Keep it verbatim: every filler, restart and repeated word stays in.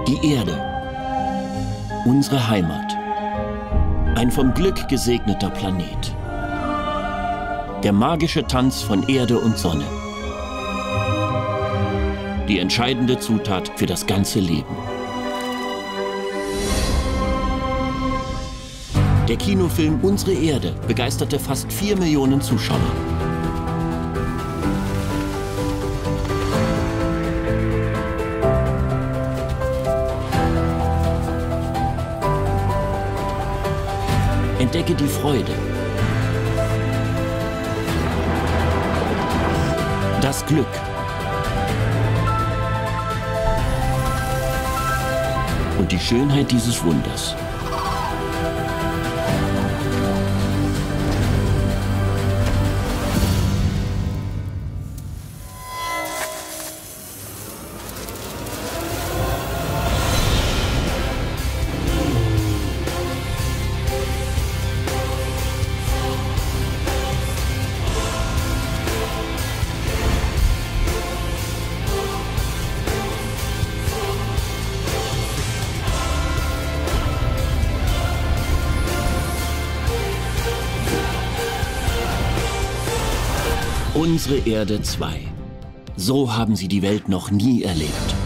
Die Erde. Unsere Heimat. Ein vom Glück gesegneter Planet. Der magische Tanz von Erde und Sonne. Die entscheidende Zutat für das ganze Leben. Der Kinofilm Unsere Erde begeisterte fast vier Millionen Zuschauer. Entdecke die Freude, das Glück und die Schönheit dieses Wunders. Unsere Erde zwei. So haben sie die Welt noch nie erlebt.